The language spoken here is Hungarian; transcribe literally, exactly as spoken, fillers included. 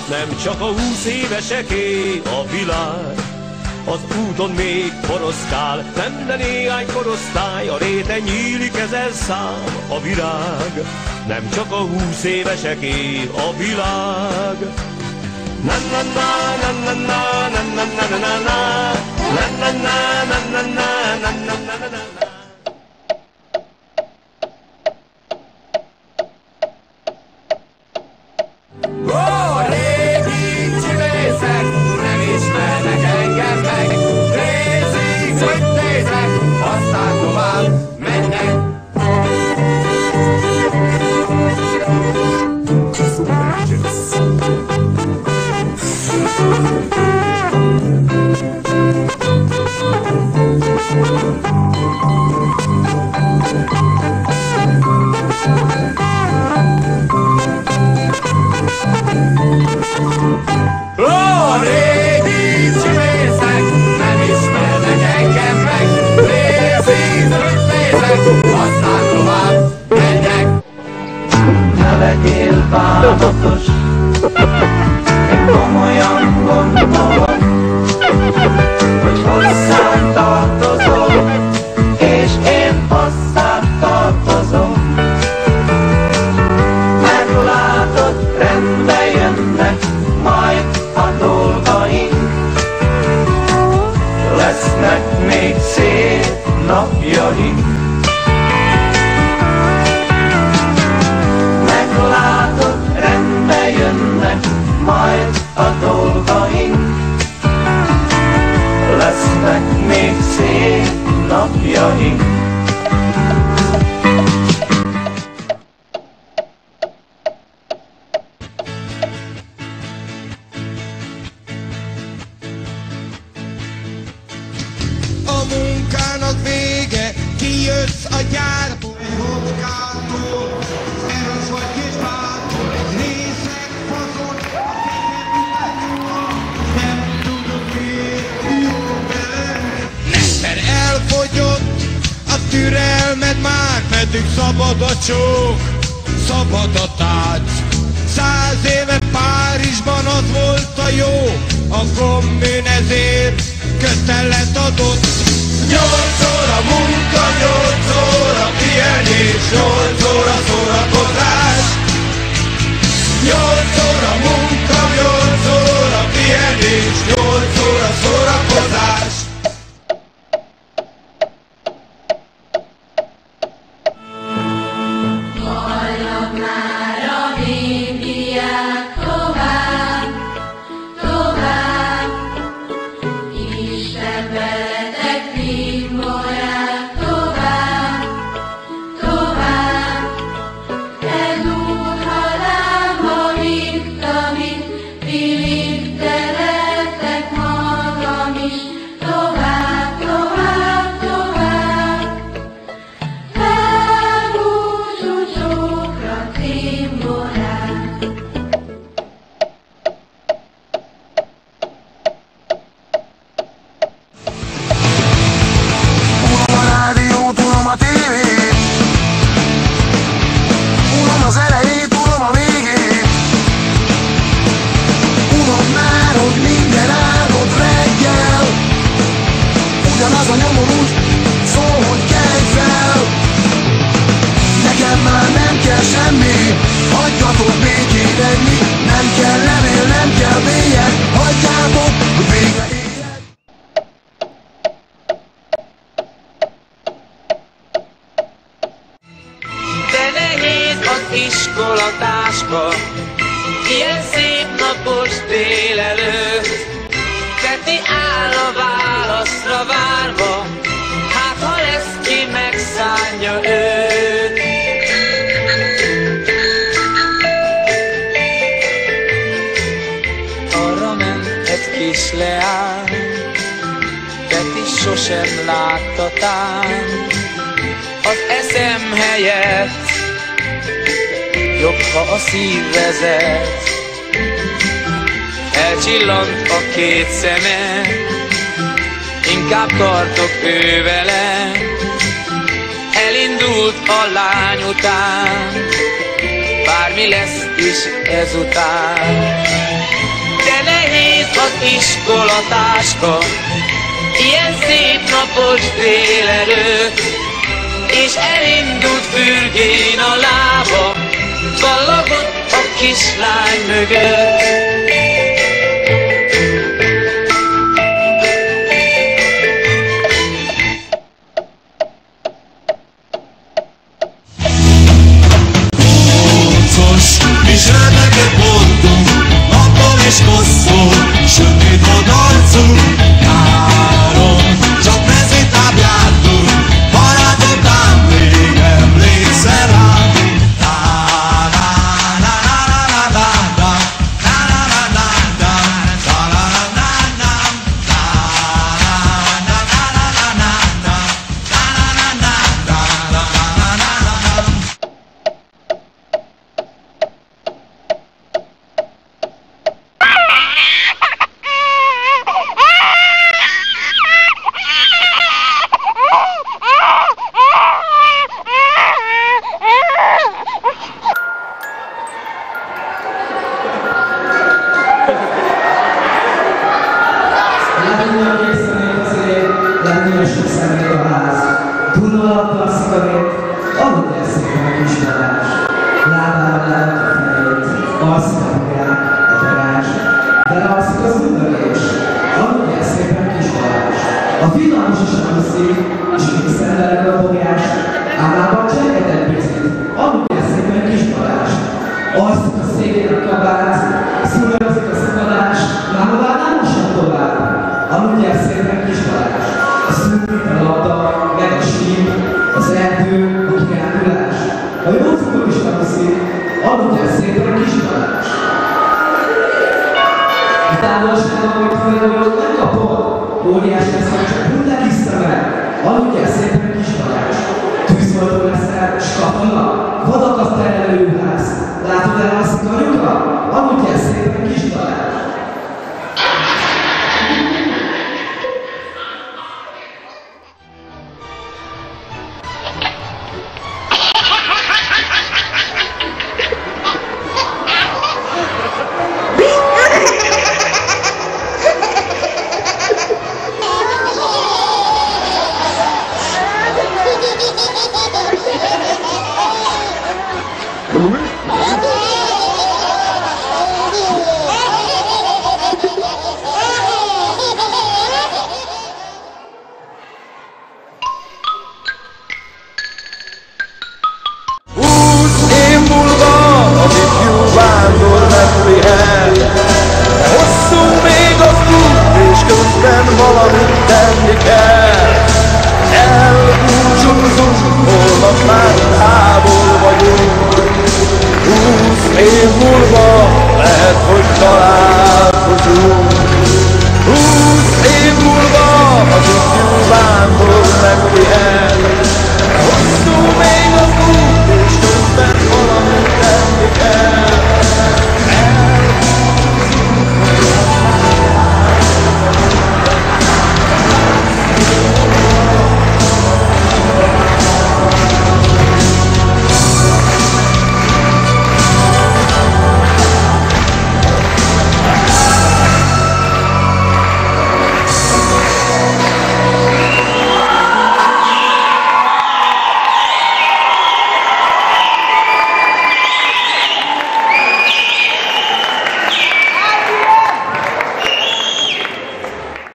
Nem csak a húsz éveseké a világ, az úton még poroszkál, nem de néhány korosztály, a réten nyílik ezer szám a virág. Nem csak a húsz éveseké a világ. Na na na na na na na na na na na na na na na na na na na. Ó, régi csülészek, nem ismernek engem meg. Nézik, hogy nézek, aztán tovább mennek. Ó, régi csülészek, nem ismernek engem meg. Nézik, hogy nézek, aztán tovább menjek. Ne legyél bánatos, én komolyan gondolom, hogy hozzám tartozol, és én hozzám tartozom. Meglátod, rendbe jönnek majd a dolgaink, lesznek még szép napjaink. Meglátod, rendbe jönnek majd a dolgaink, lesznek még szép napjaink. A munkának vége, kijössz a gyárból. Hockától, erős vagy kis bátor, részeg fazon, nem tudod miért jó velem. Mert elfogyott a türelmed már, meddig szabad a csók, szabad a tánc. Száz éve Párizsban az volt a jó, a kommun ezért kötelet adott. Nyolc óra munka, nyolc óra pihenés, nyolc óra szórakozás. Nyolc óra munka, nyolc óra pihenés, nyolc óra szórakozás. Halljak már a Bibliát tovább, tovább, Isten veletek vigyorát tovább, tovább. Ez út halálba vitt, amit ti vittelettek magam is, tovább, tovább, tovább. Elbúcsú csókra cimborát. Unom a rádiót, unom a tévét, unom az elejét, unom a végét. Unom már, hogy minden áldott reggel ugyanaz a nyomorult szól, hogy kelj fel. Nekem már nem kell semmi, hagyjatok békén enni. Nem kell levél, nem kell bélyeg, hagyjátok, hogy végre éljek. De nehéz az iskolatáska, ilyen szép napos délelőtt. Peti áll a válaszra várva, hát ha lesz ki megszánja őt. Arra ment egy kis leány, Peti sosem látta tán. Az eszem helyett jobb, ha a szív vezet. Elcsillant a két szeme, inkább tartok ő vele. Elindult a lány után, bármi lesz is ezután. iskolatáska, ilyen szép napos délelőtt, és elindult fürgén a lába, ballagott a kislány mögött. Viselkedő pontunk, nappal és hosszú, sötét volt arcunk, nyáron csak mezőtáb jártunk, barátok ám még emlékszel rám. A villamos is aluszik, és készendeleg a bogás, állában csenget egy picit, aludjál szépen kis Balázs. Alszik a szélén a kabát, szúryozik a szakadás, már hová nem mosan tovább, aludjál szépen kis Balázs. A szúrít a labda, meg a sír, az erdő, a kirándulás. A jócukor is aluszik, aludjál szépen kis Balázs. A távolságban, amit földről megkapod, óriás lesz, hogy csak hullák vissza meg, aludjál szépen kis Balázs. Tűzoltó leszel, s katona, vadak a terelőház. Látod el azt karjunkra? Aludjál szépen.